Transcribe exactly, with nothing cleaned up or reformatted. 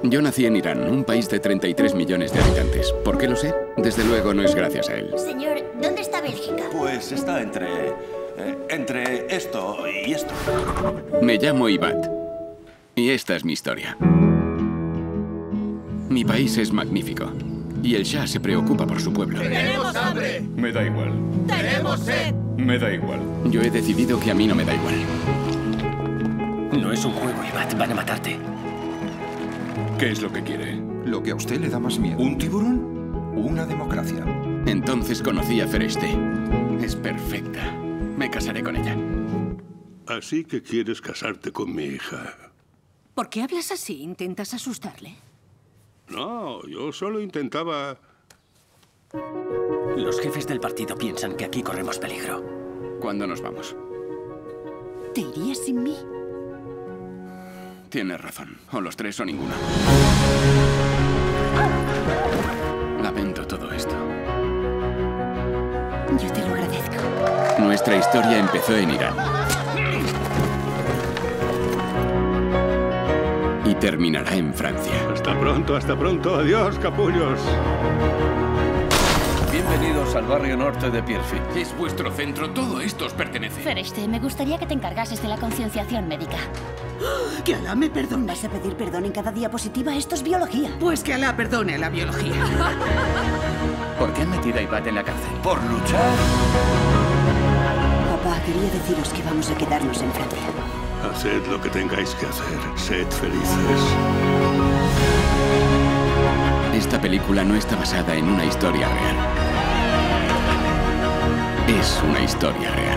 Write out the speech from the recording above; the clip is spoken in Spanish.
Yo nací en Irán, un país de treinta y tres millones de habitantes. ¿Por qué lo sé? Desde luego no es gracias a él. Señor, ¿dónde está Bélgica? Pues está entre... eh, entre esto y esto. Me llamo Ibad. Y esta es mi historia. Mi país es magnífico. Y el Shah se preocupa por su pueblo. ¡Tenemos hambre! Me da igual. ¡Tenemos sed! Me da igual. Yo he decidido que a mí no me da igual. No es un juego, Ibad. Van a matarte. ¿Qué es lo que quiere? Lo que a usted le da más miedo. ¿Un tiburón? Una democracia. Entonces conocí a Fereste. Es perfecta. Me casaré con ella. Así que quieres casarte con mi hija. ¿Por qué hablas así? ¿Intentas asustarle? No, yo solo intentaba... Los jefes del partido piensan que aquí corremos peligro. ¿Cuándo nos vamos? ¿Te irías sin mí? Tienes razón. O los tres o ninguno. Lamento todo esto. Yo te lo agradezco. Nuestra historia empezó en Irán. Y terminará en Francia. Hasta pronto, hasta pronto. Adiós, capullos. Bienvenidos al barrio norte de Pierrefitte. Es vuestro centro. Todo esto os pertenece. Fereste, me gustaría que te encargases de la concienciación médica. Que Alá me perdone. ¿Vas a pedir perdón en cada diapositiva? Esto es biología. Pues que Alá perdone la biología. ¿Por qué han metido a Ibad en la cárcel? Por luchar. Papá, quería deciros que vamos a quedarnos en Francia. Haced lo que tengáis que hacer. Sed felices. Esta película no está basada en una historia real. Es una historia real.